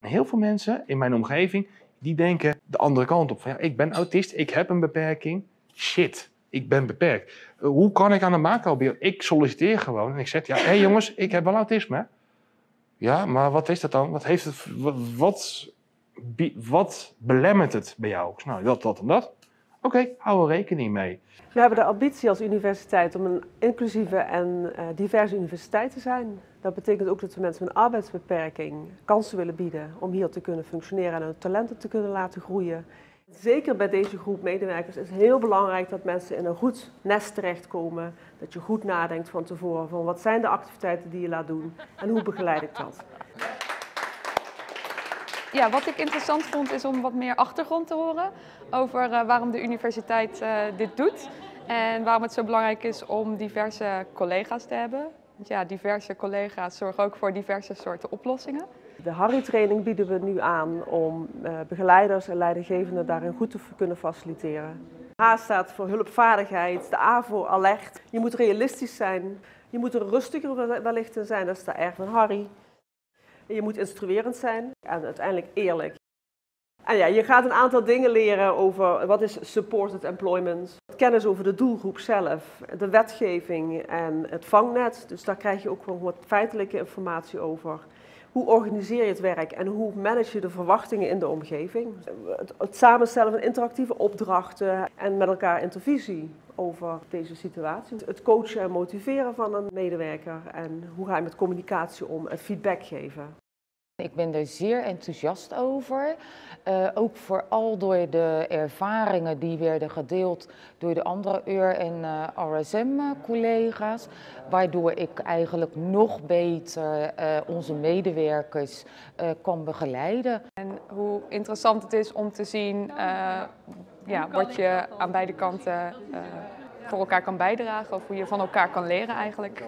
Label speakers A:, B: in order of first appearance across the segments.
A: En heel veel mensen in mijn omgeving, die denken de andere kant op. Van, ja, ik ben autist, ik heb een beperking. Shit, ik ben beperkt. Hoe kan ik aan een macrobioloog? Ik solliciteer gewoon en ik zeg, ja, hé jongens, ik heb wel autisme. Ja, maar wat is dat dan? Wat belemmert het bij jou? Nou, dat en dat. Oké, hou er rekening mee.
B: We hebben de ambitie als universiteit om een inclusieve en diverse universiteit te zijn. Dat betekent ook dat we mensen met een arbeidsbeperking kansen willen bieden om hier te kunnen functioneren en hun talenten te kunnen laten groeien. Zeker bij deze groep medewerkers is het heel belangrijk dat mensen in een goed nest terechtkomen. Dat je goed nadenkt van tevoren van wat zijn de activiteiten die je laat doen en hoe begeleid ik dat.
C: Ja, wat ik interessant vond is om wat meer achtergrond te horen over waarom de universiteit dit doet. En waarom het zo belangrijk is om diverse collega's te hebben. Want ja, diverse collega's zorgen ook voor diverse soorten oplossingen.
B: De Harry-training bieden we nu aan om begeleiders en leidinggevenden daarin goed te kunnen faciliteren. H staat voor hulpvaardigheid, de A voor alert. Je moet realistisch zijn, je moet er rustiger wellicht in zijn, dat is de R van Harry. Je moet instruerend zijn en uiteindelijk eerlijk. En ja, je gaat een aantal dingen leren over wat is supported employment, kennis over de doelgroep zelf, de wetgeving en het vangnet. Dus daar krijg je ook gewoon wat feitelijke informatie over. Hoe organiseer je het werk en hoe manage je de verwachtingen in de omgeving? Het samenstellen van interactieve opdrachten en met elkaar intervisie over deze situatie. Het coachen en motiveren van een medewerker en hoe ga je met communicatie om en feedback geven.
D: Ik ben er zeer enthousiast over, ook vooral door de ervaringen die werden gedeeld door de andere UR- en RSM-collega's, waardoor ik eigenlijk nog beter onze medewerkers kan begeleiden.
C: En hoe interessant het is om te zien ja, wat je aan beide kanten voor elkaar kan bijdragen of hoe je van elkaar kan leren eigenlijk.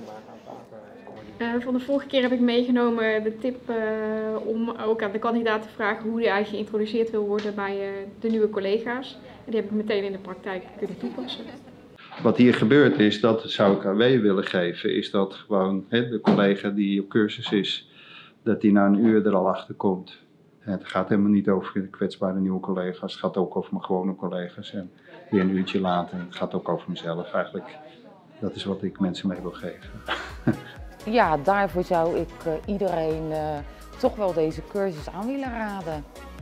E: Van de vorige keer heb ik meegenomen de tip om ook aan de kandidaat te vragen hoe hij eigenlijk geïntroduceerd wil worden bij de nieuwe collega's. En die heb ik meteen in de praktijk kunnen toepassen.
F: Wat hier gebeurt is, dat zou ik aan willen geven, is dat gewoon de collega die op cursus is, dat die na een uur er al achter komt. Het gaat helemaal niet over de kwetsbare nieuwe collega's, het gaat ook over mijn gewone collega's. En weer een uurtje later, het gaat ook over mezelf eigenlijk. Dat is wat ik mensen mee wil geven.
D: Ja, daarvoor zou ik iedereen toch wel deze cursus aan willen raden.